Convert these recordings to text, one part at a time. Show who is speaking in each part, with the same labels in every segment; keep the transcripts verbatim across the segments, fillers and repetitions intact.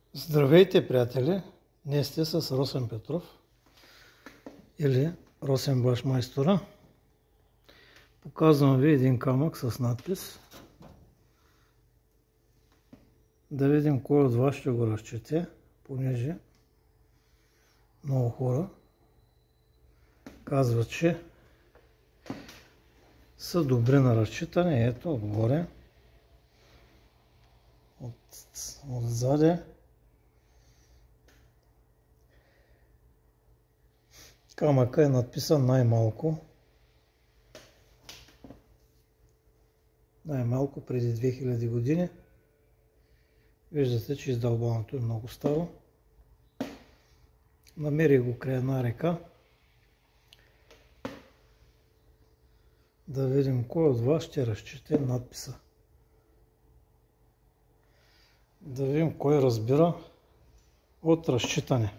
Speaker 1: Здравейте, приятели! Днес сте с Росен Петров или Росен Башмайстора. Показвам ви един камък с надпис. Да видим кой от вас ще го разчете, понеже много хора казват, че са добри на разчитане. Ето отгоре, от, отзаде. Камъка е надписан най-малко. Най-малко преди две хиляди години. Виждате, че издълбаното е много старо. Намерих го край една река. Да видим кой от вас ще разчете надписа. Да видим кой разбира от разчитане.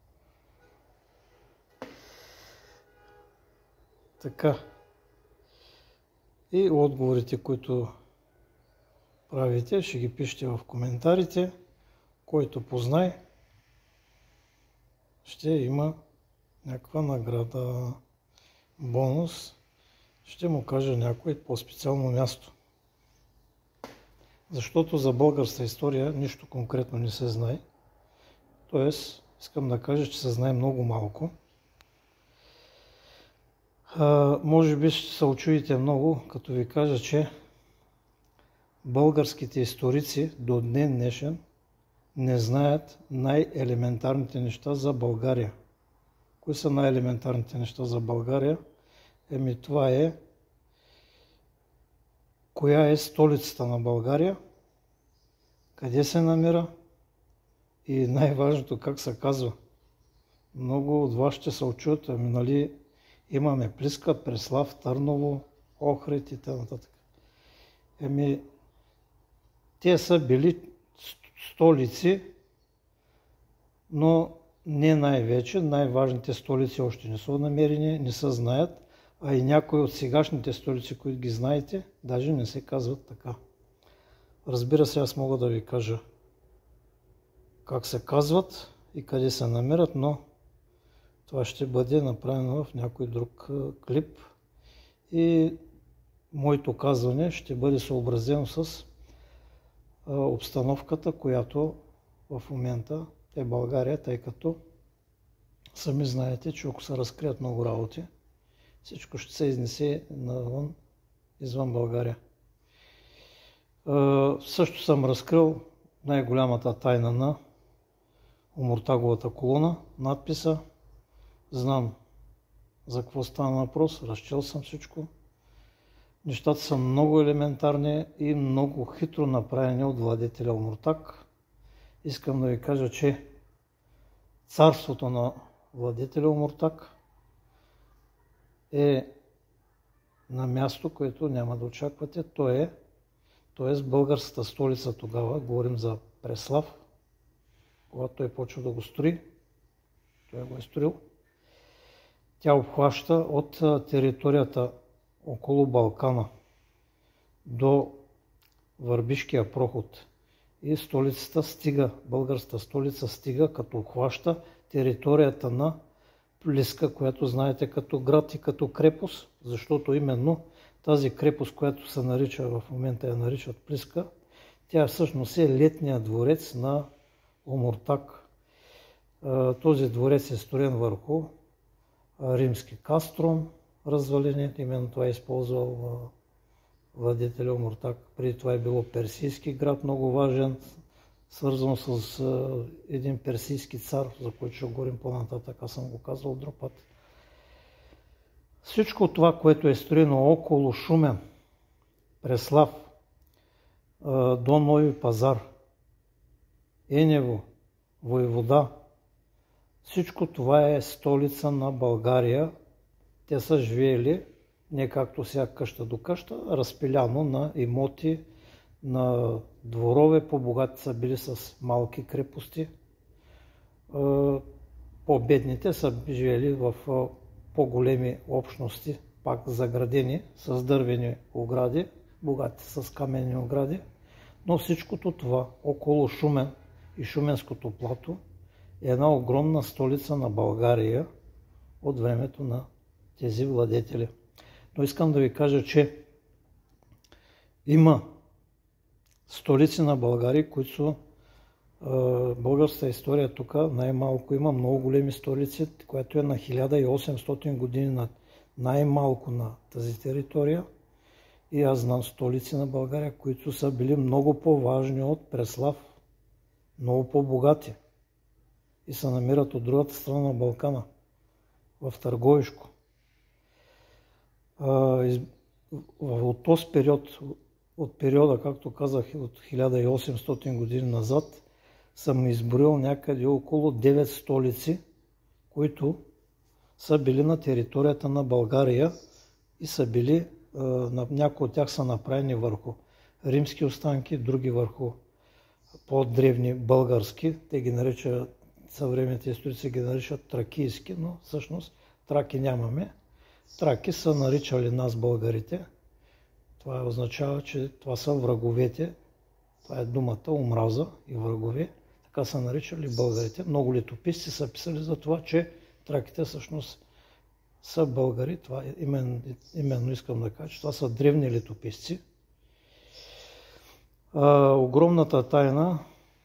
Speaker 1: Така. И отговорите, които правите, ще ги пишете в коментарите. Който познае, ще има някаква награда, бонус. Ще му кажа някое по-специално място. Защото за българска история нищо конкретно не се знае. Тоест, искам да кажа, че се знае много малко. А, може би ще се очудите много, като ви кажа, че българските историци до ден днешен не знаят най-елементарните неща за България. Кои са най-елементарните неща за България? Еми това е коя е столицата на България, къде се намира и най-важното как се казва. Много от вас ще се очудят, ами нали имаме Плиска, Преслав, Търново, Охрид и т.н. Еми, те са били столици, но не най-вече. Най-важните столици още не са намерени, не се знаят, а и някои от сегашните столици, които ги знаете, даже не се казват така. Разбира се, аз мога да ви кажа как се казват и къде се намират, но това ще бъде направено в някой друг клип и моето казване ще бъде съобразено с обстановката, която в момента е България, тъй като сами знаете, че ако се разкрият много работи, всичко ще се изнесе навън, извън България. Също съм разкрил най-голямата тайна на Омуртаговата колона, надписа. Знам за какво стана въпрос, разчел съм всичко. Нещата са много елементарни и много хитро направени от владетеля Омуртаг. Искам да ви кажа, че царството на владетеля Омуртаг е на място, което няма да очаквате. То е, т.е. българската столица тогава, говорим за Преслав, когато той почва да го строи, той го е строил. Тя обхваща от територията около Балкана до Върбишкия проход и столицата стига, българската столица стига, като обхваща територията на Плиска, която знаете като град и като крепост, защото именно тази крепост, която се нарича, в момента я наричат Плиска, тя всъщност е летният дворец на Омуртаг. Този дворец е строен върху римски кастрон, развалени, именно това е използвал владетеля Омуртаг. Преди това е било персийски град, много важен, свързан с един персийски цар, за който ще говорим по-нататък, аз съм го казал друг път. Всичко това, което е строено около Шумен, Преслав, до Нови пазар, Енево, Войвода, всичко това е столица на България. Те са живеели не както сега къща до къща, разпиляно на имоти, на дворове, по-богати са били с малки крепости. По-бедните са живели в по-големи общности, пак заградени с дървени огради, богати с каменни огради. Но всичкото това около Шумен и Шуменското плато е една огромна столица на България от времето на тези владетели. Но искам да ви кажа, че има столици на България, които са българската история тук най-малко има много големи столици, която е на хиляда и осемстотин години на най-малко на тази територия. И аз знам столици на България, които са били много по-важни от Преслав, много по-богати и се намират от другата страна на Балкана, в Търговишко. От този период, от периода, както казах, от хиляда и осемстотин години назад, съм изброил някъде около девет столици, които са били на територията на България и са били, някои от тях са направени върху римски останки, други върху по-древни български. Те ги наричат, съвременните историци ги наричат тракийски, но всъщност траки нямаме. Траки са наричали нас българите. Това означава, че това са враговете. Това е думата омраза и врагове. Така са наричали българите. Много летописци са писали за това, че траките всъщност са българи. Това именно, именно искам да кажа, че това са древни летописци. А, огромната тайна,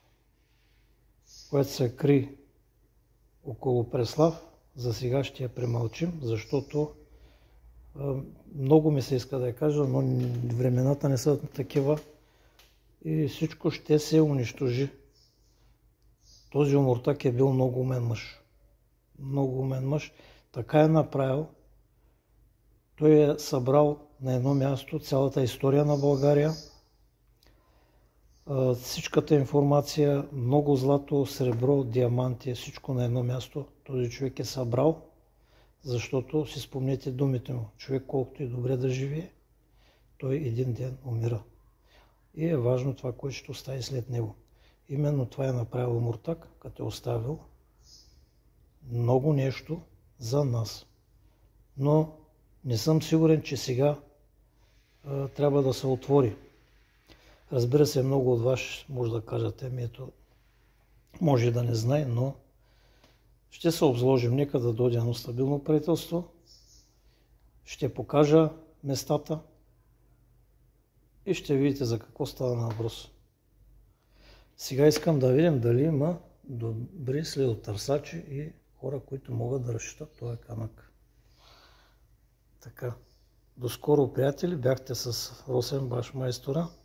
Speaker 1: която се кри около Преслав, за сега ще я премълчим, защото а, много ми се иска да я кажа, но времената не са такива и всичко ще се унищожи. Този Омуртаг е бил много умен мъж. Много умен мъж. Така е направил. Той е събрал на едно място цялата история на България, всичката информация, много злато, сребро, диаманти, всичко на едно място. Този човек е събрал, защото си спомнете думите му. Човек колкото и добре да живее, той един ден умира. И е важно това, което ще остави след него. Именно това е направил Омуртаг, като е оставил много нещо за нас. Но не съм сигурен, че сега а, трябва да се отвори. Разбира се, много от вас може да кажете, ми ето, може да не знае, но ще се обзложим. Нека да дойде едно стабилно правителство. Ще покажа местата и ще видите за какво става на въпрос. Сега искам да видим дали има добри следотърсачи и хора, които могат да разчитат този камък. Така. До скоро, приятели. Бяхте с Росен Башмайстора.